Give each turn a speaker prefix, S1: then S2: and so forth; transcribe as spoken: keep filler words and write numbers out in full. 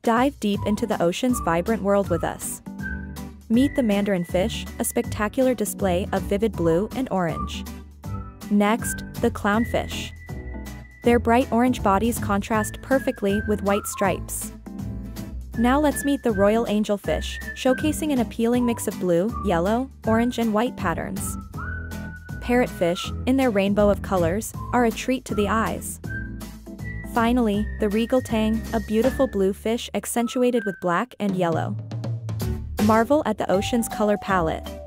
S1: Dive deep into the ocean's vibrant world with us. Meet the mandarin fish, a spectacular display of vivid blue and orange. Next, the clownfish. Their bright orange bodies contrast perfectly with white stripes. Now let's meet the royal angelfish, showcasing an appealing mix of blue, yellow, orange and white patterns. Parrotfish, in their rainbow of colors, are a treat to the eyes. Finally, the regal tang, a beautiful blue fish accentuated with black and yellow. Marvel at the ocean's color palette.